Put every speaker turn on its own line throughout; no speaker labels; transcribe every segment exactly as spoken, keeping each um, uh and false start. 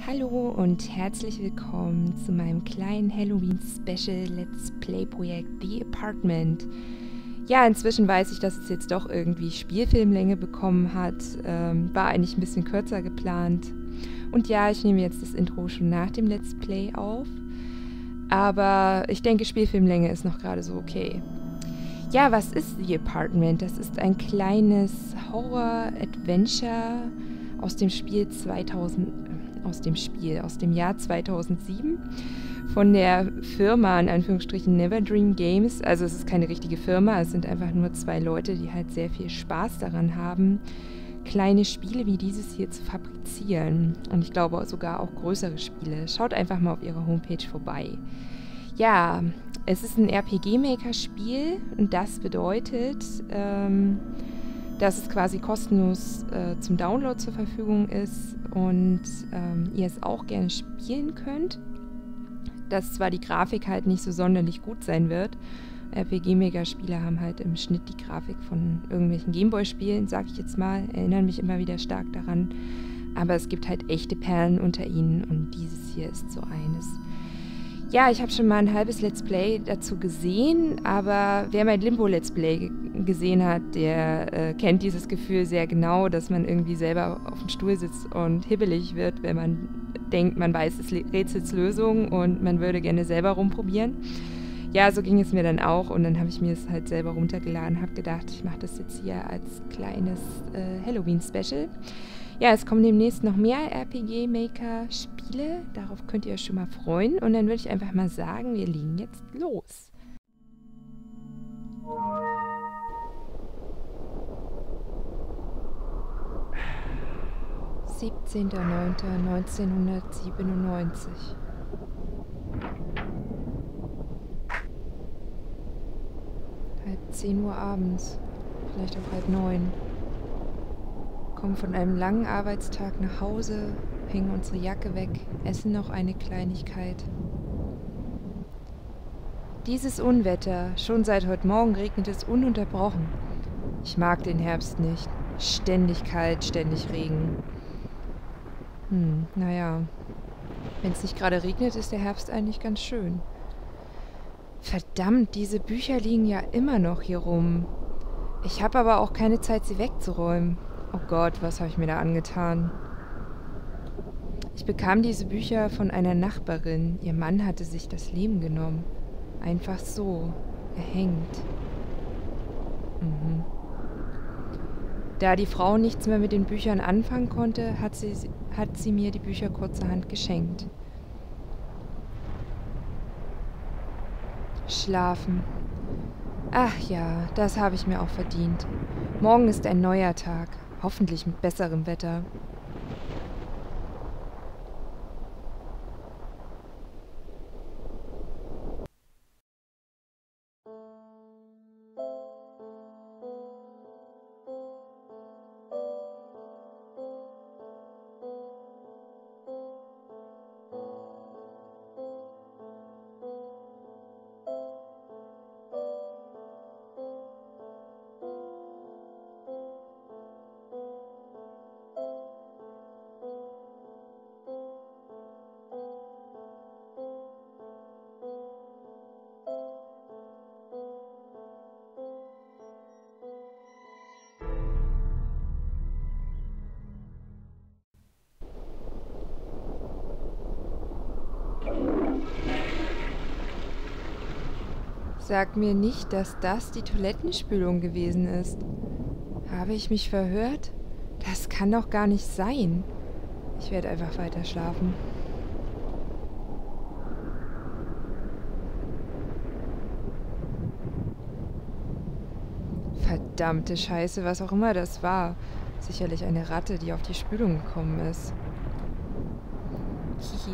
Hallo und herzlich willkommen zu meinem kleinen Halloween-Special Let's Play-Projekt The Apartment. Ja, inzwischen weiß ich, dass es jetzt doch irgendwie Spielfilmlänge bekommen hat. Ähm, war eigentlich ein bisschen kürzer geplant. Und ja, ich nehme jetzt das Intro schon nach dem Let's Play auf. Aber ich denke, Spielfilmlänge ist noch gerade so okay. Ja, was ist The Apartment? Das ist ein kleines Horror-Adventure aus dem Spiel zweitausend, aus dem Spiel, aus dem Jahr zweitausendsieben von der Firma, in Anführungsstrichen, Never Dream Games. Also es ist keine richtige Firma, es sind einfach nur zwei Leute, die halt sehr viel Spaß daran haben, kleine Spiele wie dieses hier zu fabrizieren. Und ich glaube sogar auch größere Spiele. Schaut einfach mal auf ihrer Homepage vorbei. Ja, es ist ein R P G-Maker-Spiel und das bedeutet, ähm, dass es quasi kostenlos äh, zum Download zur Verfügung ist und ähm, ihr es auch gerne spielen könnt. Dass zwar die Grafik halt nicht so sonderlich gut sein wird. R P G-Maker-Spiele haben halt im Schnitt die Grafik von irgendwelchen Gameboy-Spielen, sag ich jetzt mal, erinnern mich immer wieder stark daran. Aber es gibt halt echte Perlen unter ihnen und dieses hier ist so eines. Ja, ich habe schon mal ein halbes Let's Play dazu gesehen, aber wer mein Limbo-Let's Play gesehen hat, der äh, kennt dieses Gefühl sehr genau, dass man irgendwie selber auf dem Stuhl sitzt und hibbelig wird, wenn man denkt, man weiß des Rätsels Lösung und man würde gerne selber rumprobieren. Ja, so ging es mir dann auch und dann habe ich mir es halt selber runtergeladen, habe gedacht, ich mache das jetzt hier als kleines äh, Halloween-Special. Ja, es kommen demnächst noch mehr R P G-Maker-Spiele, darauf könnt ihr euch schon mal freuen und dann würde ich einfach mal sagen, wir legen jetzt los. siebzehnter neunter neunzehnhundertsiebenundneunzig. Halb zehn Uhr abends, vielleicht auch halb neun. Kommen von einem langen Arbeitstag nach Hause, hängen unsere Jacke weg, essen noch eine Kleinigkeit. Dieses Unwetter, schon seit heute Morgen regnet es ununterbrochen. Ich mag den Herbst nicht. Ständig kalt, ständig Regen. Hm, naja. Wenn es nicht gerade regnet, ist der Herbst eigentlich ganz schön. Verdammt, diese Bücher liegen ja immer noch hier rum. Ich habe aber auch keine Zeit, sie wegzuräumen. Oh Gott, was habe ich mir da angetan? Ich bekam diese Bücher von einer Nachbarin. Ihr Mann hatte sich das Leben genommen. Einfach so. Erhängt. Mhm. Da die Frau nichts mehr mit den Büchern anfangen konnte, hat sie, hat sie mir die Bücher kurzerhand geschenkt. Schlafen. Ach ja, das habe ich mir auch verdient. Morgen ist ein neuer Tag. Hoffentlich mit besserem Wetter. Sag mir nicht, dass das die Toilettenspülung gewesen ist. Habe ich mich verhört? Das kann doch gar nicht sein. Ich werde einfach weiter schlafen. Verdammte Scheiße, was auch immer das war. Sicherlich eine Ratte, die auf die Spülung gekommen ist. Hihi.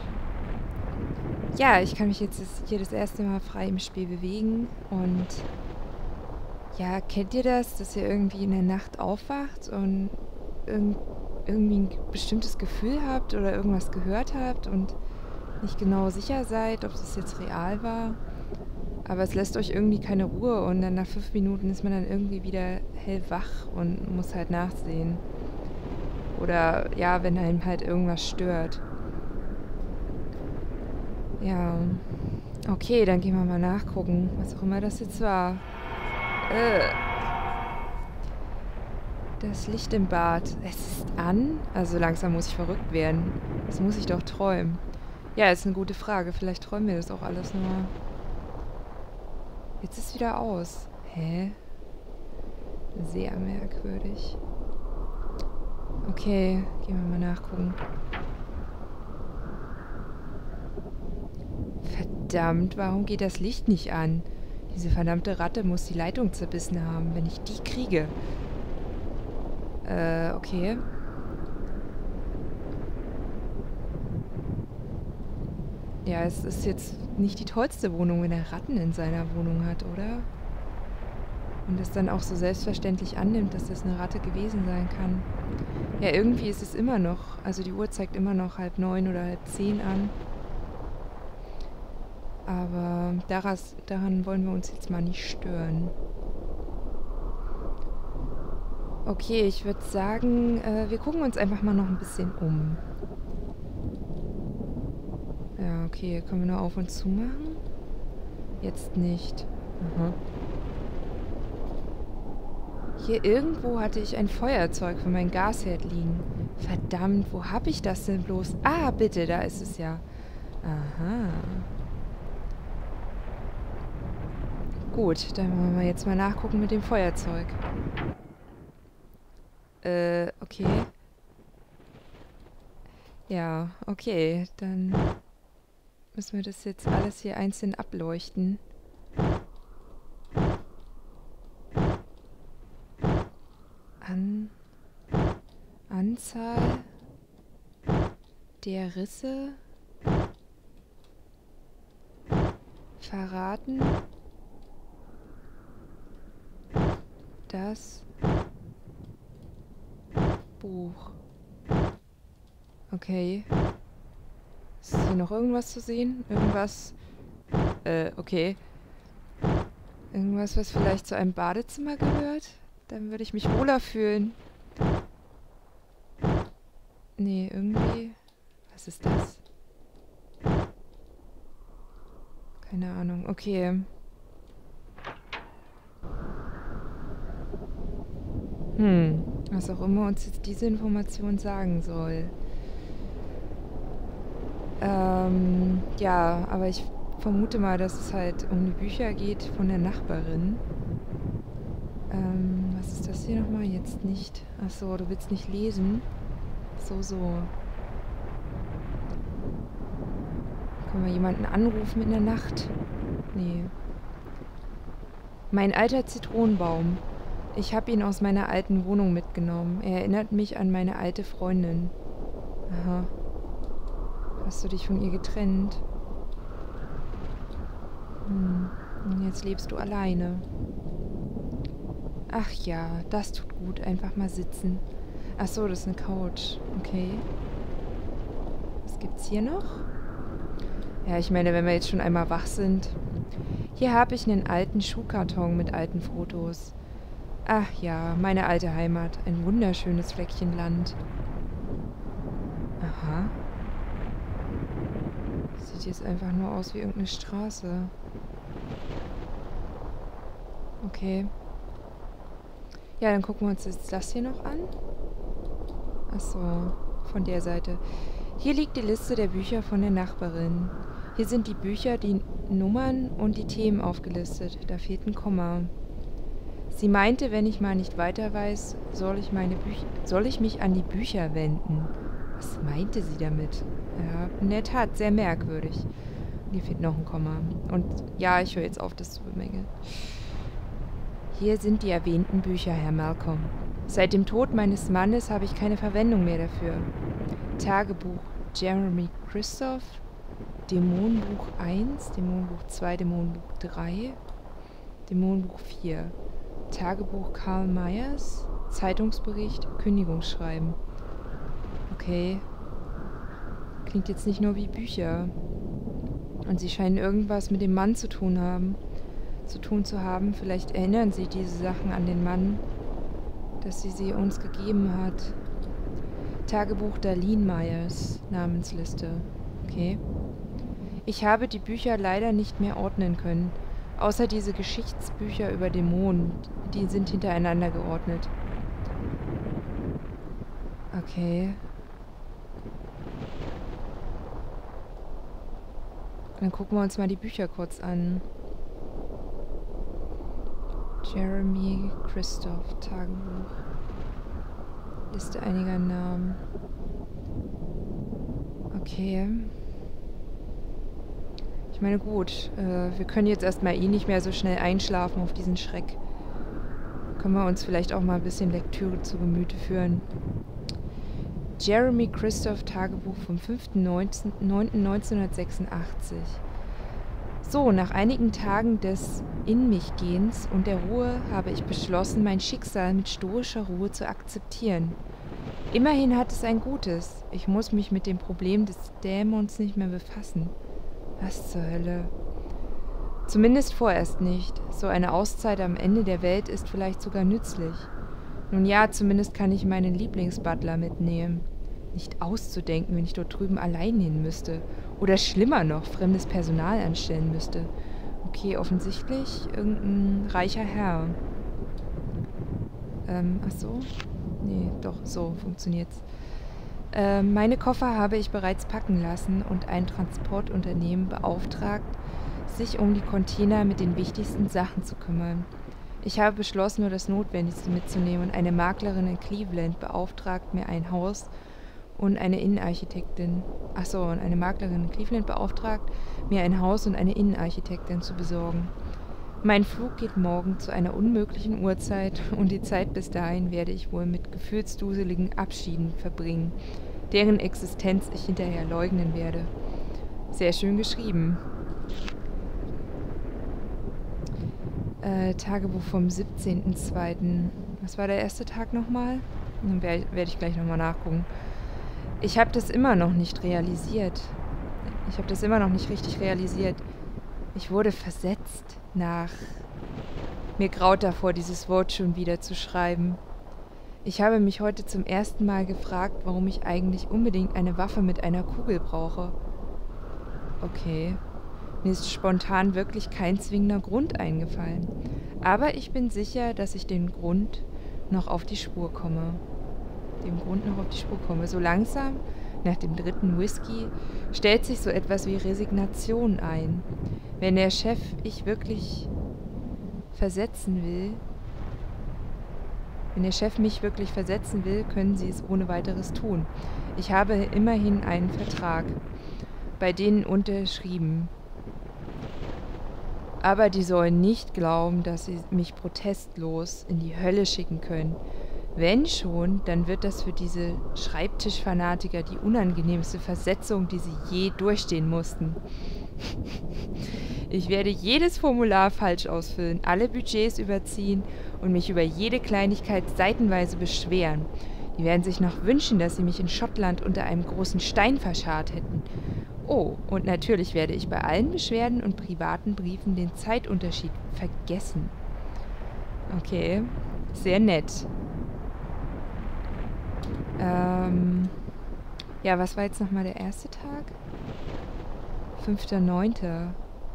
Ja, ich kann mich jetzt hier das erste Mal frei im Spiel bewegen und ja, kennt ihr das, dass ihr irgendwie in der Nacht aufwacht und irg irgendwie ein bestimmtes Gefühl habt oder irgendwas gehört habt und nicht genau sicher seid, ob das jetzt real war, aber es lässt euch irgendwie keine Ruhe und dann nach fünf Minuten ist man dann irgendwie wieder hellwach und muss halt nachsehen. Oder ja, wenn einem halt irgendwas stört. Ja. Okay, dann gehen wir mal nachgucken, was auch immer das jetzt war. Äh. Das Licht im Bad. Es ist an? Also langsam muss ich verrückt werden. Das muss ich doch träumen. Ja, ist eine gute Frage. Vielleicht träumen wir das auch alles nur. Jetzt ist es wieder aus. Hä? Sehr merkwürdig. Okay, gehen wir mal nachgucken. Verdammt, warum geht das Licht nicht an? Diese verdammte Ratte muss die Leitung zerbissen haben, wenn ich die kriege. Äh, okay. Ja, es ist jetzt nicht die tollste Wohnung, wenn er Ratten in seiner Wohnung hat, oder? Und es dann auch so selbstverständlich annimmt, dass das eine Ratte gewesen sein kann. Ja, irgendwie ist es immer noch, also die Uhr zeigt immer noch halb neun oder halb zehn an. Aber daras, daran wollen wir uns jetzt mal nicht stören. Okay, ich würde sagen, äh, wir gucken uns einfach mal noch ein bisschen um. Ja, okay, können wir nur auf und zu machen? Jetzt nicht. Aha. Hier irgendwo hatte ich ein Feuerzeug für mein Gasherd liegen. Verdammt, wo habe ich das denn bloß? Ah, bitte, da ist es ja. Aha. Gut, dann wollen wir jetzt mal nachgucken mit dem Feuerzeug. Äh, okay. Ja, okay, dann müssen wir das jetzt alles hier einzeln ableuchten. An Anzahl der Risse verraten das Buch. Okay. Ist hier noch irgendwas zu sehen? Irgendwas? Äh, okay. Irgendwas, was vielleicht zu einem Badezimmer gehört? Dann würde ich mich wohler fühlen. Nee, irgendwie... Was ist das? Keine Ahnung. Okay. Hm. Was auch immer uns jetzt diese Information sagen soll. Ähm, ja, aber ich vermute mal, dass es halt um die Bücher geht von der Nachbarin. Ähm, was ist das hier nochmal? Jetzt nicht. Achso, du willst nicht lesen? So, so. Können wir jemanden anrufen in der Nacht? Nee. Mein alter Zitronenbaum. Ich habe ihn aus meiner alten Wohnung mitgenommen. Er erinnert mich an meine alte Freundin. Aha. Hast du dich von ihr getrennt? Hm. Und jetzt lebst du alleine. Ach ja, das tut gut. Einfach mal sitzen. Ach so, das ist eine Couch. Okay. Was gibt's hier noch? Ja, ich meine, wenn wir jetzt schon einmal wach sind. Hier habe ich einen alten Schuhkarton mit alten Fotos. Ach ja, meine alte Heimat. Ein wunderschönes Fleckchen Land. Aha. Sieht jetzt einfach nur aus wie irgendeine Straße. Okay. Ja, dann gucken wir uns jetzt das hier noch an. Ach so, von der Seite. Hier liegt die Liste der Bücher von der Nachbarin. Hier sind die Bücher, die Nummern und die Themen aufgelistet. Da fehlt ein Komma. Sie meinte, wenn ich mal nicht weiter weiß, soll ich, meine Büch- soll ich mich an die Bücher wenden. Was meinte sie damit? Ja, in der Tat, sehr merkwürdig. Hier fehlt noch ein Komma. Und ja, ich höre jetzt auf, das zu bemängeln. Hier sind die erwähnten Bücher, Herr Malcolm. Seit dem Tod meines Mannes habe ich keine Verwendung mehr dafür. Tagebuch Jeremy Christoph, Dämonenbuch eins, Dämonenbuch zwei, Dämonenbuch drei, Dämonenbuch vier, Tagebuch Karl Mayers, Zeitungsbericht, Kündigungsschreiben. Okay. Klingt jetzt nicht nur wie Bücher. Und sie scheinen irgendwas mit dem Mann zu tun haben. zu tun zu haben. Vielleicht erinnern sie diese Sachen an den Mann, dass sie sie uns gegeben hat. Tagebuch Darlene Myers, Namensliste. Okay. Ich habe die Bücher leider nicht mehr ordnen können. Außer diese Geschichtsbücher über Dämonen. Die sind hintereinander geordnet. Okay. Dann gucken wir uns mal die Bücher kurz an. Jeremy Christoph, Tagebuch. Liste einiger Namen. Okay. Ich meine, gut, äh, wir können jetzt erstmal eh nicht mehr so schnell einschlafen auf diesen Schreck. Können wir uns vielleicht auch mal ein bisschen Lektüre zu Gemüte führen. Jeremy Christoph, Tagebuch vom fünften neunten neunzehnhundertsechsundachtzig. So, nach einigen Tagen des In-mich-Gehens und der Ruhe habe ich beschlossen, mein Schicksal mit stoischer Ruhe zu akzeptieren. Immerhin hat es ein Gutes. Ich muss mich mit dem Problem des Dämons nicht mehr befassen. Was zur Hölle? Zumindest vorerst nicht. So eine Auszeit am Ende der Welt ist vielleicht sogar nützlich. Nun ja, zumindest kann ich meinen Lieblingsbutler mitnehmen. Nicht auszudenken, wenn ich dort drüben allein hin müsste. Oder schlimmer noch, fremdes Personal anstellen müsste. Okay, offensichtlich irgendein reicher Herr. Ähm, ach so? Nee, doch, so funktioniert's. Äh, meine Koffer habe ich bereits packen lassen und ein Transportunternehmen beauftragt, sich um die Container mit den wichtigsten Sachen zu kümmern. Ich habe beschlossen, nur das Notwendigste mitzunehmen und eine Maklerin in Cleveland beauftragt, mir ein Haus und eine Innenarchitektin, ach so, und eine Maklerin in Cleveland beauftragt, mir ein Haus und eine Innenarchitektin zu besorgen. Mein Flug geht morgen zu einer unmöglichen Uhrzeit und die Zeit bis dahin werde ich wohl mit gefühlsduseligen Abschieden verbringen, deren Existenz ich hinterher leugnen werde. Sehr schön geschrieben. Äh, Tagebuch vom siebzehnten zweiten Was war der erste Tag nochmal? Dann werde werd ich gleich nochmal nachgucken. Ich habe das immer noch nicht realisiert. Ich habe das immer noch nicht richtig realisiert. Ich wurde versetzt nach... Mir graut davor, dieses Wort schon wieder zu schreiben. Ich habe mich heute zum ersten Mal gefragt, warum ich eigentlich unbedingt eine Waffe mit einer Kugel brauche. Okay. Mir ist spontan wirklich kein zwingender Grund eingefallen. Aber ich bin sicher, dass ich den Grund noch auf die Spur komme. Dem Grund noch auf die Spur komme. So langsam, nach dem dritten Whisky, stellt sich so etwas wie Resignation ein. Wenn der Chef ich wirklich versetzen will, wenn der Chef mich wirklich versetzen will, können sie es ohne weiteres tun. Ich habe immerhin einen Vertrag, bei denen unterschrieben. Aber die sollen nicht glauben, dass sie mich protestlos in die Hölle schicken können. Wenn schon, dann wird das für diese Schreibtischfanatiker die unangenehmste Versetzung, die sie je durchstehen mussten. Ich werde jedes Formular falsch ausfüllen, alle Budgets überziehen und mich über jede Kleinigkeit seitenweise beschweren. Die werden sich noch wünschen, dass sie mich in Schottland unter einem großen Stein verscharrt hätten. Oh, und natürlich werde ich bei allen Beschwerden und privaten Briefen den Zeitunterschied vergessen. Okay, sehr nett. Ähm, ja, was war jetzt nochmal der erste Tag? fünfter neunter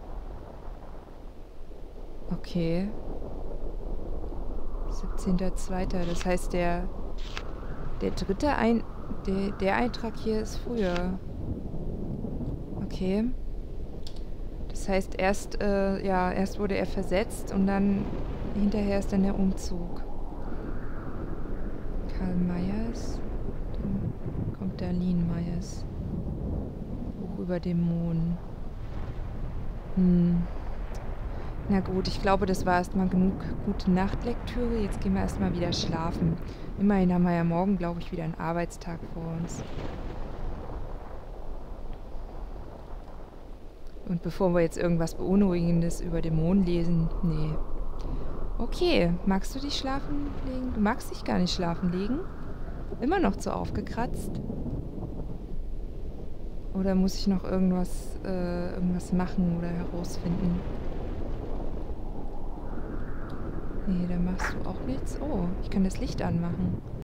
Okay. siebzehnter zweiter Das heißt, der, der dritte Ein... Der, der Eintrag hier ist früher. Okay. Das heißt, erst, äh, ja, erst wurde er versetzt und dann hinterher ist dann der Umzug. Karl Mayers. Dann kommt Darlene Myers. Buch über Dämonen. Hm. Na gut, ich glaube, das war erstmal genug gute Nachtlektüre. Jetzt gehen wir erstmal wieder schlafen. Immerhin haben wir ja morgen, glaube ich, wieder einen Arbeitstag vor uns. Und bevor wir jetzt irgendwas Beunruhigendes über Dämonen lesen, nee. Okay, magst du dich schlafen legen? Du magst dich gar nicht schlafen legen? Immer noch zu aufgekratzt? Oder muss ich noch irgendwas, äh, irgendwas machen oder herausfinden? Nee, da machst du auch nichts. Oh, ich kann das Licht anmachen.